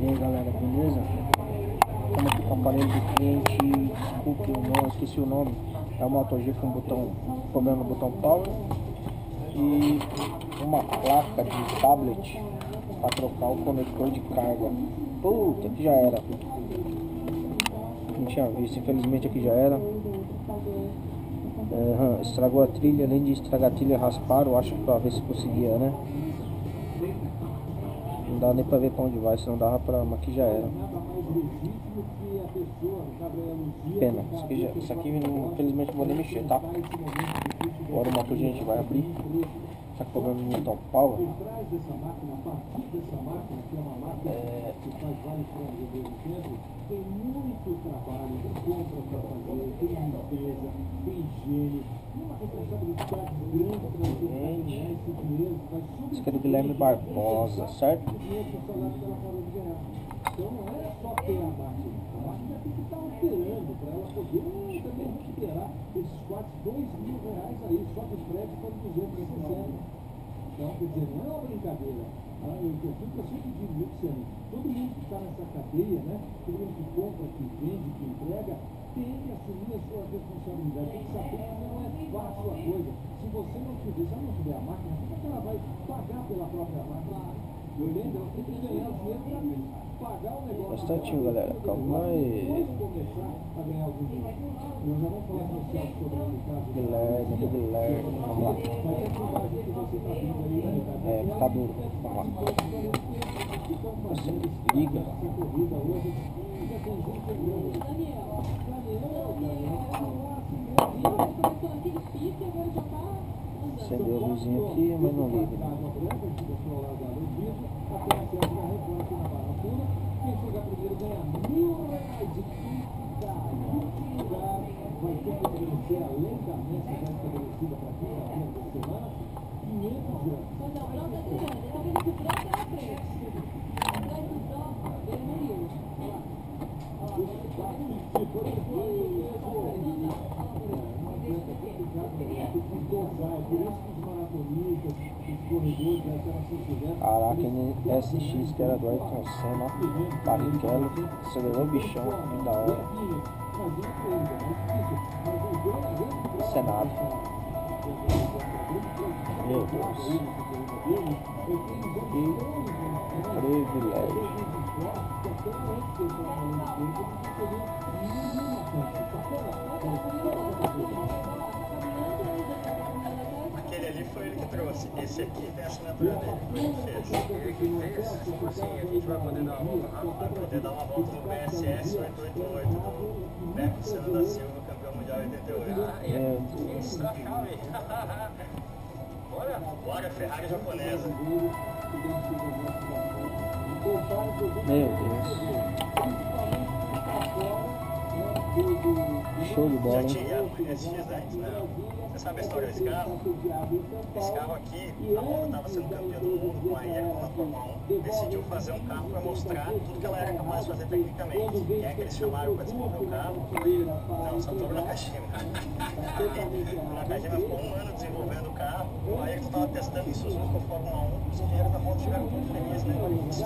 E aí galera, beleza? Estamos aqui com o aparelho do cliente, desculpe o nome, esqueci o nome. É uma Moto G com problema no botão power e uma placa de tablet para trocar o conector de carga. Puta, que já era. Não tinha visto, infelizmente aqui já era. Estragou a trilha, além de estragar a trilha, rasparam, acho, para ver se conseguia, né? Não dá nem pra ver pra onde vai, se não dava pra... mas aqui já era. Pena, isso aqui infelizmente não vou nem mexer, tá? Agora o motor a gente vai abrir. Tá com problema no botão power. Tem muito trabalho, tem compra para fazer, tem limpeza, tem higiene, uma responsabilidade grande para você ganhar esse dinheiro. Isso aqui é do Guilherme Barbosa, certo? Então não é só ter a máquina tem que estar operando para ela poder também recuperar esses quase R$2.000 aí, só de frete para 260. Então, quer dizer, não é uma brincadeira. Eu sempre digo, Luciano, todo mundo que está nessa cadeia, né? Todo mundo que compra, que vende, que entrega, tem que assumir a sua responsabilidade. Tem que saber que não é fácil a coisa. Se você não tiver a máquina, como é que ela vai pagar pela própria máquina? Eu lembro, ela tem que ganhar o dinheiro para pagar o negócio. Bastantinho, galera. Calma aí. Depois começar a ganhar algum dinheiro. Nós já vamos falar com o Celso sobre o caso. Guilherme. Vamos lá. Tá duro. Vamos lá. Nossa, liga. Acendeu a luzinha aqui, mas não liga. Quem chegar primeiro ganha R$1.000 de fita. Vai ter que oferecer, além da meta já estabelecida para quinta-feira da semana, 500 gramas. Mas a prova é grande, tá vendo que o branco é a frente. Atrás do branco, ele morreu. Caraca, NSX que era do Ayrton Senna, Barrichello, acelerou o bichão, que da hora. Senado. Meu Deus. Que privilégio. Aquele ali foi ele que trouxe. Esse aqui tem a assinatura dele. Ele fez. Ele que fez. Tipo assim, a gente vai poder dar uma volta rápida. Vai poder dar uma volta no PSS 888 do Beco Senna da Silva, campeão mundial 88. Ah, é. Isso da chave. Bora, Ferrari japonesa. Meu Deus. Show de bola, Já hein? tinha esses dias antes, não. Você sabe a história desse carro? Esse carro aqui, a Honda estava sendo campeã do mundo com a Ayrton na Fórmula 1. Decidiu fazer um carro para mostrar tudo que ela era capaz de fazer tecnicamente. Quem é que eles chamaram para desenvolver o carro? Não, Satoru Nakajima. O Nakajima ficou 1 ano desenvolvendo o carro. A Ayrton estava testando em Suzuka com a Fórmula 1. Os engenheiros da Honda ficaram muito felizes, né?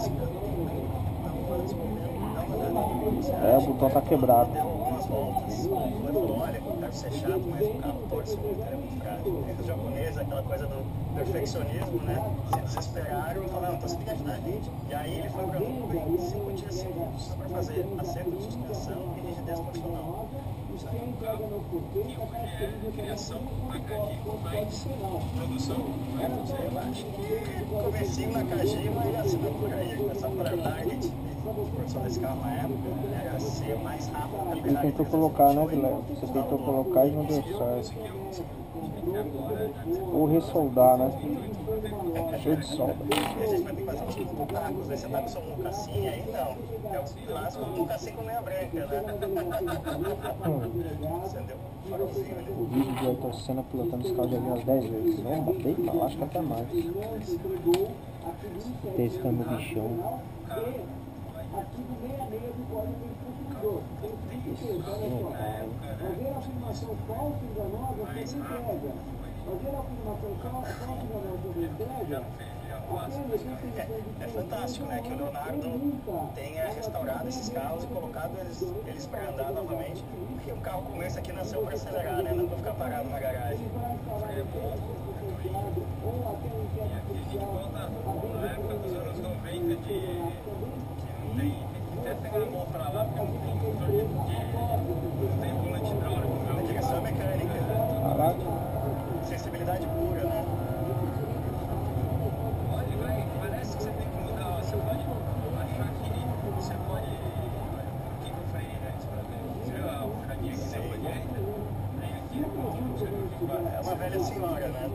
O botão tá quebrado. Ele falou, olha, deve ser chato, mas o carro torce muito, ele é muito caro. Os japoneses, aquela coisa do perfeccionismo, né? Se desesperaram e falaram, então você tem que ajudar a gente. E aí ele foi pra nuvem, 5 dias seguidos, só pra fazer acerto de suspensão e rigidez funcional. Isso aí é um carro que hoje é criação mais produção, eu acho que comecinho na Nakajima e assinatura aí, começar por a Target. A produção desse carro na época era ser mais rápido. Você tentou colocar, né, Guilherme? Você tentou colocar e não deu certo. Ou ressoldar, né? Cheio de solda. A gente vai ter que fazer uns pitacos, né? Você tá com seu mocassim aí? Não. É o clássico mocassim com meia branca, né? Acendeu o farolzinho ali. O vídeo de Ayrton Senna pilotando esse carro já vi umas 10 vezes. Não, batei, não, acho que até mais. Testando o bichão. Artigo 66 do Código do Consumidor. Fazer afirmação falsa e enganosa sobre entrega. Fazer afirmação falsa e enganosa sobre entrega É fantástico, né? Que o Leonardo tenha restaurado esses carros e colocado eles para andar novamente. Porque um carro como esse aqui nasceu para acelerar, né? Não para ficar parado na garagem. É bom. E aqui a gente volta na época dos anos 90 que não tem até pegar a mão para lá porque não tem motor não tem volante hidráulico. A direção mecânica. Caraca. Sensibilidade pura, né? Olha, parece que você tem que mudar. Você pode achar que você pode. Aqui que eu falei antes para ver. Você viu a caminha aqui da direita? Aí aqui você viu que parece. É uma velha senhora, né?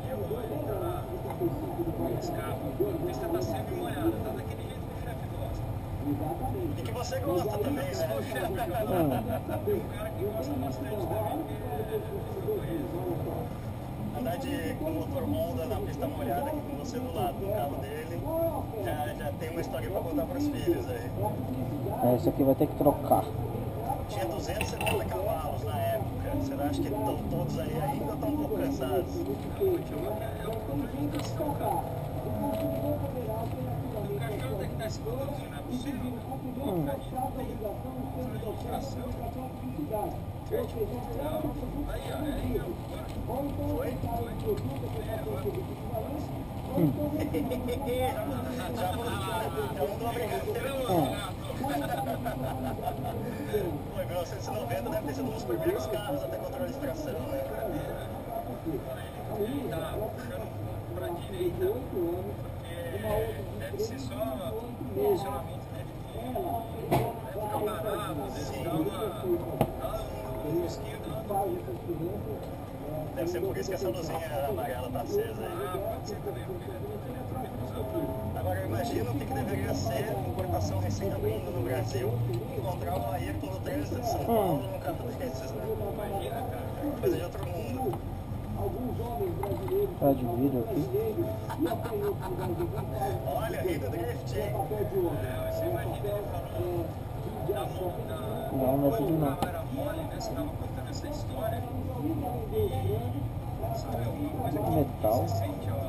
Esse carro, a pista tá sempre molhada, tá daquele jeito que o chefe gosta. E que você gosta também, né? Tem um cara que gosta bastante também, porque eu conheço. Andar com o motor Honda na pista molhada aqui com você do lado do carro dele, já tem uma história pra contar pros filhos aí. Esse aqui vai ter que trocar. Tinha 270 cavalos na época. Você acha que estão todos aí ainda ou estão um pouco cansados? É um comunicação, cara. O caixão tem que estar escuro, não é possível. Aí, ó, aí, Foi? Já mudou a brincadeira. Pô, em 1990 deve ter sido um dos primeiros carros a ter controle de tração, né? ele tá puxando pra direita, porque deve ser só posicionamento, deve ficar parado, deve dar um mosquinho dando. Deve ser por isso que essa luzinha amarela tá acesa aí. Pode ser também, porque ele é retrovisor. Agora eu imagino o que deveria ser importação recém-abrindo no Brasil, encontrar o Ayrton no trânsito de São Paulo no carro desses, né? Imagina, cara. Coisa de outro mundo. Tá de vidro aqui. Olha, rindo drift, hein? Você imagina ele falando da mão Não, não é tudo não. era mole, né? Você tava contando essa história. Sabe alguma coisa que Metal. você sente, ó?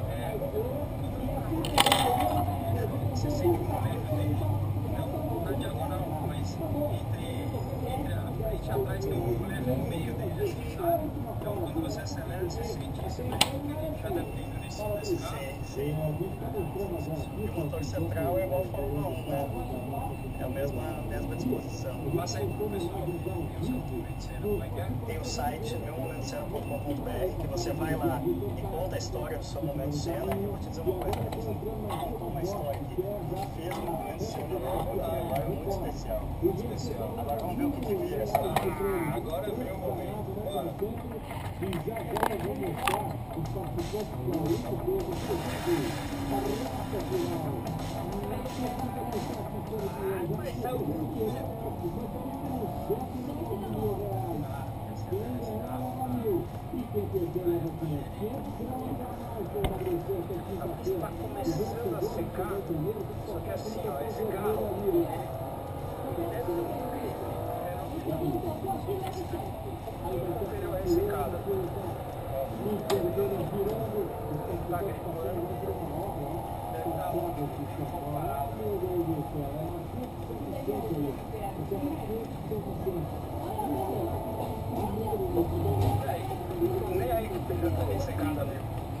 Você sente o momento dele, não na diagonal, mas entre a frente e atrás tem um momento no meio dele, assim, sabe? Então quando você acelera, você sente isso, né? Que ele já deve ter ido nesse carro. Sim. E o motor central é igual ao Fórmula 1, né? É a mesma disposição. Passa aí pro pessoal do Medicina, como é que é? Tem o site meumomentocena.com.br que você vai lá e conta a história do seu momento cena. E eu vou te dizer uma coisa, uma história que fez o momento cena agora é muito especial. Agora vamos ver o que vira essa. Agora vem o momento. Bora. E já vou mostrar os participantes da luta Está começando a secar, só que assim, ó, esse carro é ressecado. Está gritando, deve estar comparado. Nem aí que o já está ressecado ali.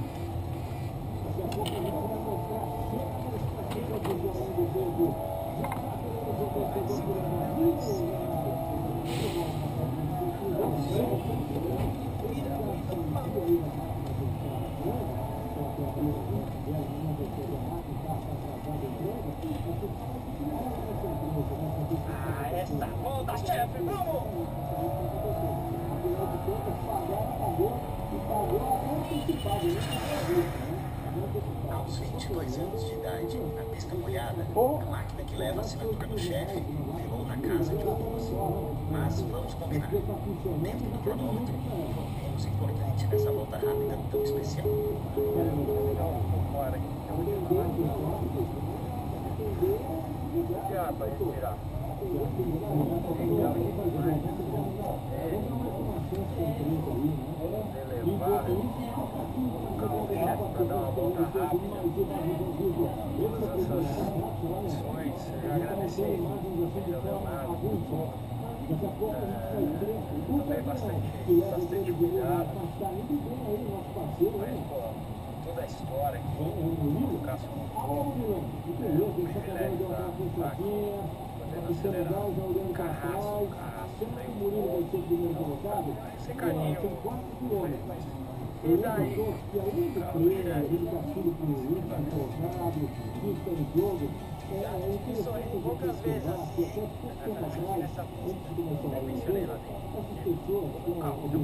Ah, essa volta, chefe, vamos! Aos 22 anos de idade, na pista molhada, a máquina que leva a assinatura do chefe virou na casa de um doce. Mas vamos combinar, dentro do cronômetro, o menos importante nessa volta rápida tão especial. Pra respirar. legal demais. Elevado, colocar o objeto para dar uma volta rápida. Todas essas condições, agradecer ao Leonardo por tudo. Também bastante cuidado. Mas, pô, toda a história que o Cássio contou, o privilégio de estar aqui, podendo acelerar o Carrasco meio esse caminho, e daí, isso aí poucas vezes nessa pista, mencionei lá dentro, o carro deu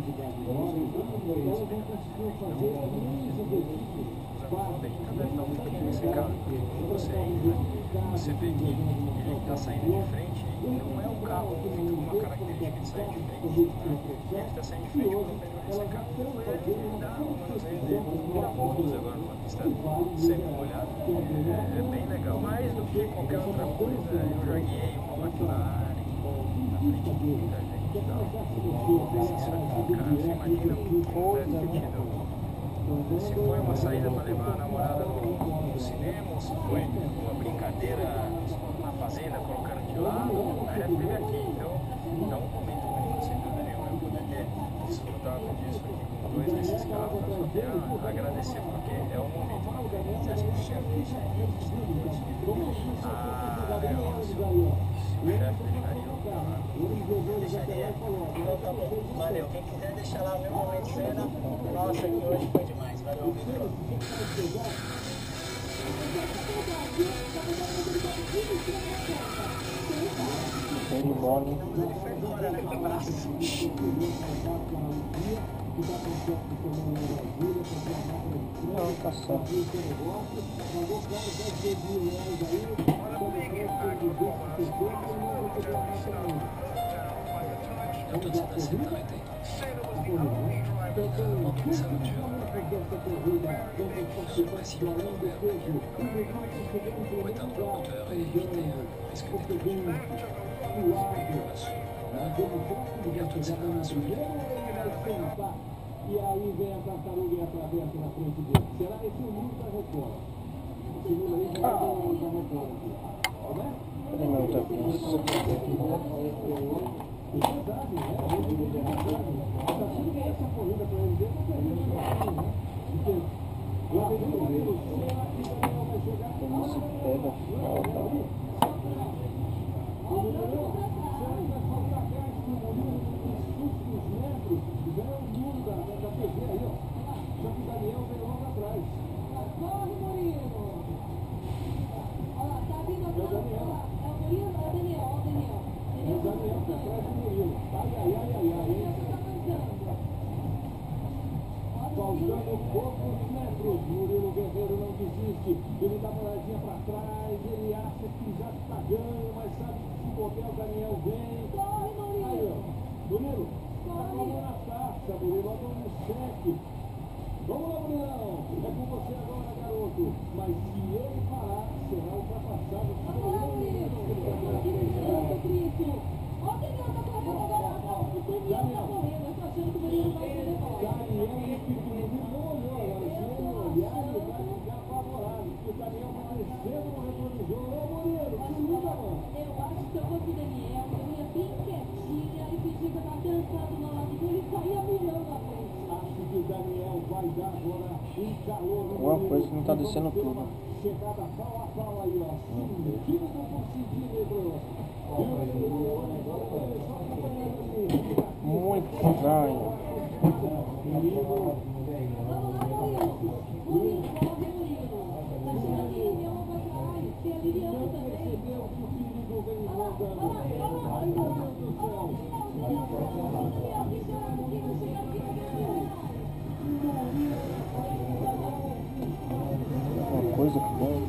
então um pouquinho nesse carro, você vê que ele está saindo de frente e não é um carro que tem uma característica de sair de frente, ele está saindo de frente quando ele esse carro ele dá um manuseio mirabolantes agora numa pista semi-molhada, é bem legal, mais do que qualquer outra coisa. Eu já guiei uma McLaren na frente de muita gente e tal, esse cara, você imagina o que deve ter tido. Se foi uma saída para levar a namorada no cinema, ou se foi uma brincadeira na fazenda colocando de lado, já teve aqui, então é um momento único, sem dúvida nenhuma, eu poder ter desfrutado disso aqui com dois desses carros. Eu só tenho a agradecer, porque é um momento que se a gente chega isso aí, o chefe deixaria Então tá bom, valeu. Quem quiser deixar lá o meu momento de cena, nossa, aqui hoje foi demais. Valeu, Vitor. Show de bola, hein? Ele foi embora, né? Com abraço. Não, tá certo. Eu tô dizendo assim também, tem uma comissão de super simples no governo, coitado do motor aí que tenha mais característica. E eu tô dizendo assim, e aí vem a tartaruga e a travessa na frente dele. Será esse o mundo da Record? Esse mundo aí já é da Record aqui. Tá vendo? Cadê meu outra pista? É verdade, né? A gente vive a verdade. Tá sendo que essa corrida para ele dele não tem muito assim, né? Porque lá vem o Murilo, será que o Daniel vai chegar com Não se pega foda. o Murilo? Será que vai faltar gás pro Murilo nos últimos metros? Já é o muro da TV aí, ó. Só que o Daniel veio logo atrás. Corre, Murilo! Olha lá, tá vindo atrás. Olha lá, é o Murilo ou é o Daniel? Olha o Daniel. O Daniel tá atrás do Murilo. Ai, ai, ai, ai, ai. Faltando poucos metros, Murilo Guerreiro não desiste. Ele dá uma olhadinha pra trás, ele acha que já está ganho, mas sabe que se bobear o Daniel vem. Corre, Aí, Murilo! ó. Murilo, tá com a mão na taça, Murilo, a mão no cheque. Vamos lá, Murilão. É com você agora, garoto. Mas se ele parar, será ultrapassado. Agora, Murilo! Isso, Cristo! Olha o Daniel tá correndo agora. O Daniel tá correndo. Eu tô achando que o Murilo vai poder falar. Daniel, ele pediu não olhou agora. Se ele olhar, ele vai ficar apavorado. Porque o Daniel vai descendo no retrovisor. Ô, Murilo, se liga, mano. Eu acho que eu vou pro Daniel, eu ia bem quietinha e pedir pra estar dançando no lado dele e saía mirando na frente. Acho que o Daniel vai dar agora um calor no Alguma Murilo. coisa que não tá descendo Vamos ter tudo. uma chegada pau a pau aí, ó. Centímetro por centímetro. Muito estranho. Vamos lá, Murilo. Murilo, corre, Murilo. Tá chegando ali, Lilian pra trás. Tem a Lilian também. Uma coisa que bom.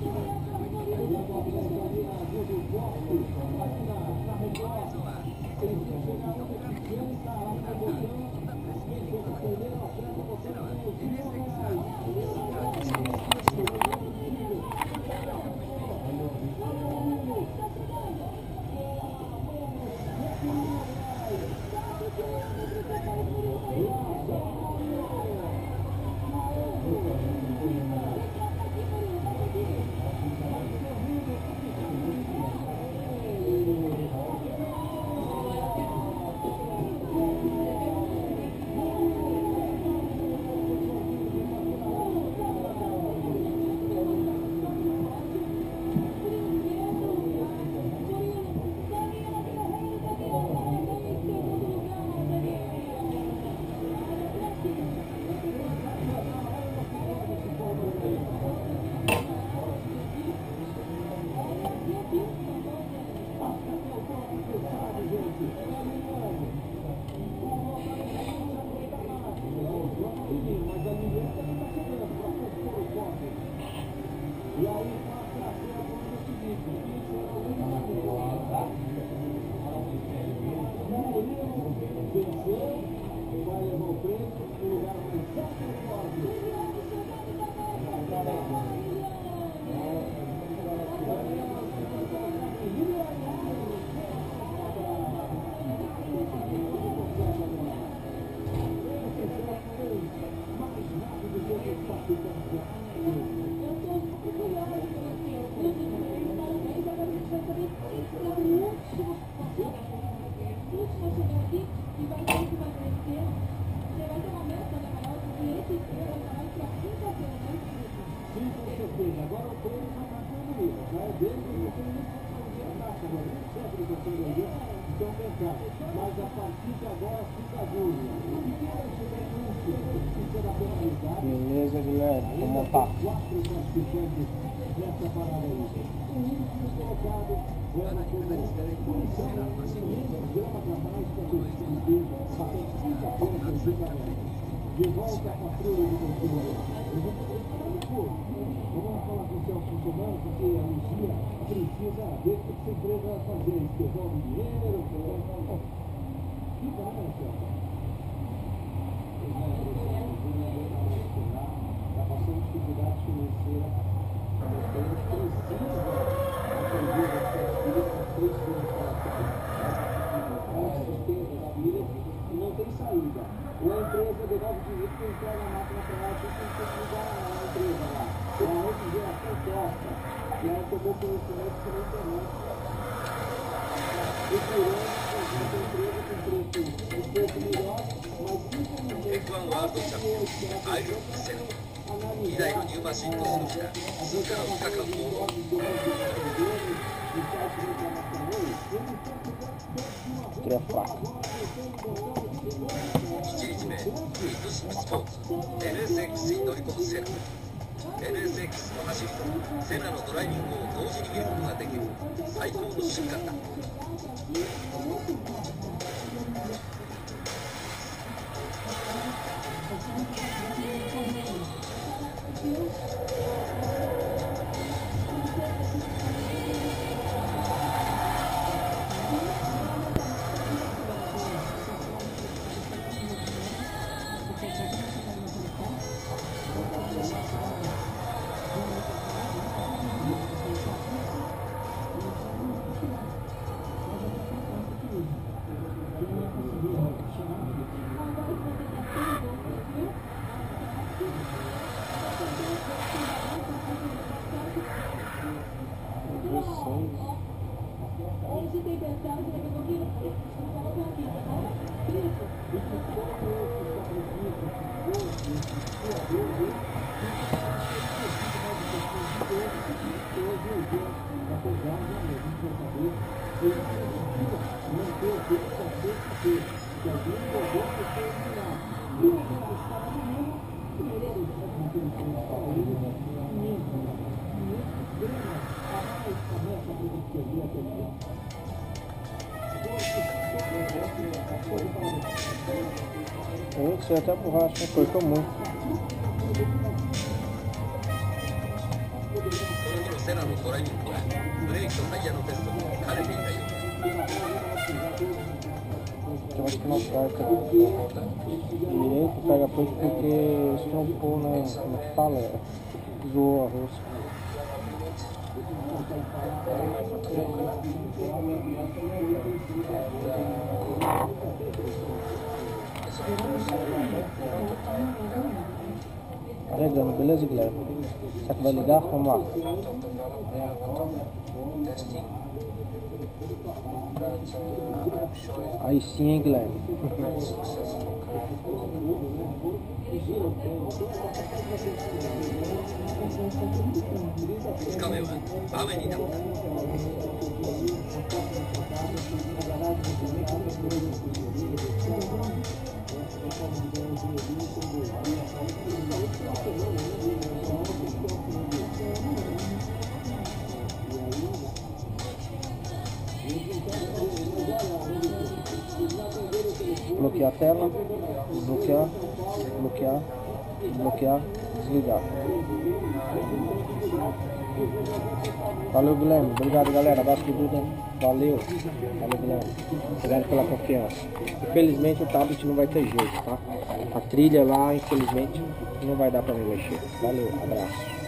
Mas a partir de agora fica duro. Beleza, Guilherme, vou montar. 4 participantes nessa parada aí. O último colocado foi na punição grama atrás para o time até quinta-feira, de volta à patrulha do controle. Vamos falar com o Celso Comando, porque a Lucia precisa ver o que essa empresa vai fazer. Devolve dinheiro, fica, né, Celso? Está passando dificuldades financeiras. Não tem saída. Ou a empresa devolve dinheiro para entrar na máquina para lá, tem que ligar a empresa lá. Tem uma outra geração torta. E ela tomou conhecimento pela internet. Procurando a empresa com preço um pouco melhor, mas simplesmente Tira a placa. NSX の走りとセナのドライビングを同時に見ることができる最高の瞬間だ。 Isso é até borracha, cortou muito. Eu acho que não corta direito, pega peixe porque estrompou, né? Como que fala? Zoou a rosca. Carregando, beleza, Guilherme? Será que vai ligar? Vamos lá. Aí sim, hein, Guilherme? Bloquear a tela, bloquear, bloquear, bloquear, desligar. Valeu, Guilherme. Obrigado, galera. Abraço de Duda. Valeu. Valeu, Guilherme. Obrigado pela confiança. Infelizmente o tablet não vai ter jeito, tá? A trilha lá, infelizmente, não vai dar pra me mexer. Valeu, abraço.